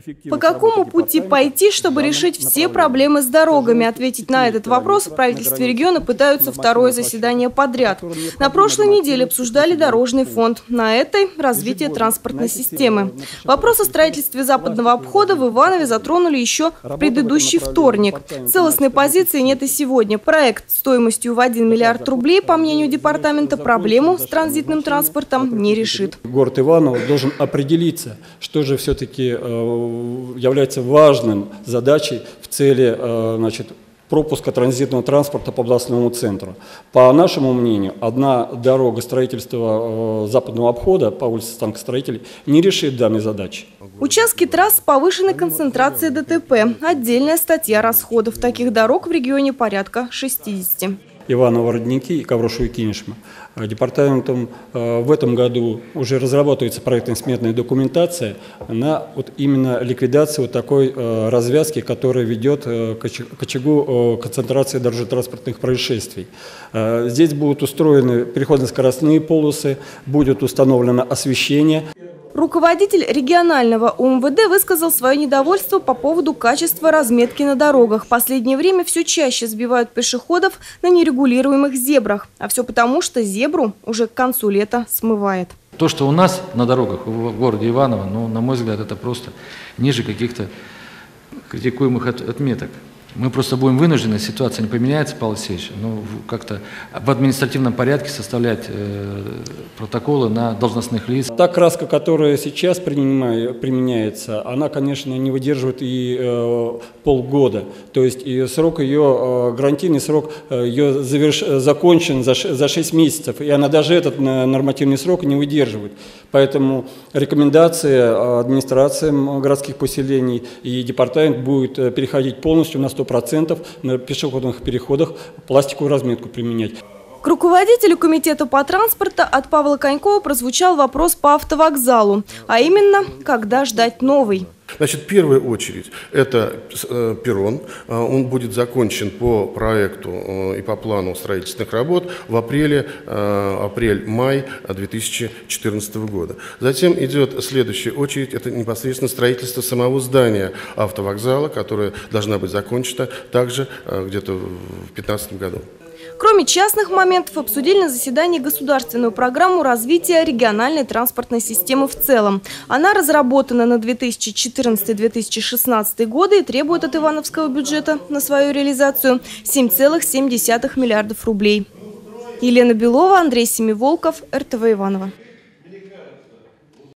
По какому пути пойти, чтобы решить все проблемы с дорогами? Ответить на этот вопрос в правительстве региона пытаются второе заседание подряд. На прошлой неделе обсуждали дорожный фонд, на этой – развитие транспортной системы. Вопрос о строительстве западного обхода в Иванове затронули еще в предыдущий вторник. Целостной позиции нет и сегодня. Проект стоимостью в 1 миллиард рублей, по мнению департамента, проблему с транзитным транспортом не решит. Город Иваново должен определиться, что же все-таки является важным задачей в цели пропуска транзитного транспорта по областному центру. По нашему мнению, одна дорога строительства западного обхода по улице Станкостроителей не решит данной задачи. Участки трасс с повышенной концентрацией ДТП. Отдельная статья расходов. Таких дорог в регионе порядка 60. Иваново, Родники и Коврошу-Кинешма. Департаментом в этом году уже разрабатывается проектно-сметная документация на именно ликвидацию такой развязки, которая ведет к очагу концентрации дорожно-транспортных происшествий. Здесь будут устроены переходно-скоростные полосы, будет установлено освещение. Руководитель регионального УМВД высказал свое недовольство по поводу качества разметки на дорогах. В последнее время все чаще сбивают пешеходов на нерегулируемых зебрах. А все потому, что зебру уже к концу лета смывает. То, что у нас на дорогах в городе Иваново, на мой взгляд, это просто ниже каких-то критикуемых отметок. Мы просто будем вынуждены, ситуация не поменяется, Павел Алексеевич, как-то в административном порядке составлять протоколы на должностных лиц. Та краска, которая сейчас применяется, она, конечно, не выдерживает и полгода. То есть и срок ее, гарантийный срок ее закончен за 6 месяцев, и она даже этот нормативный срок не выдерживает. Поэтому рекомендация администрациям городских поселений и департамент будет переходить полностью на 100% на пешеходных переходах пластиковую разметку применять. К руководителю комитета по транспорту от Павла Конькова прозвучал вопрос по автовокзалу, а именно, когда ждать новый. Значит, в первую очередь это перрон. Он будет закончен по проекту и по плану строительных работ в апрель-май 2014 года. Затем идет следующая очередь, это непосредственно строительство самого здания автовокзала, которое должна быть закончена также где-то в 2015 году. Кроме частных моментов, обсудили на заседании государственную программу развития региональной транспортной системы в целом. Она разработана на 2014-2016 годы и требует от ивановского бюджета на свою реализацию 7,7 миллиардов рублей. Елена Белова, Андрей Семиволков, РТВ Иваново.